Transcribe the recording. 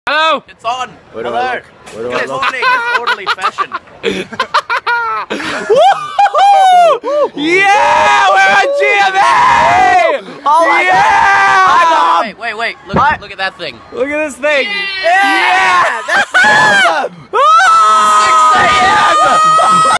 Hello? It's on. Where do I look? Where do I It's look? on in orderly fashion. Woo! Yeah! We're on GMA! Oh my yeah! Wait. Look at that thing. Look at this thing. Yeah! That's awesome!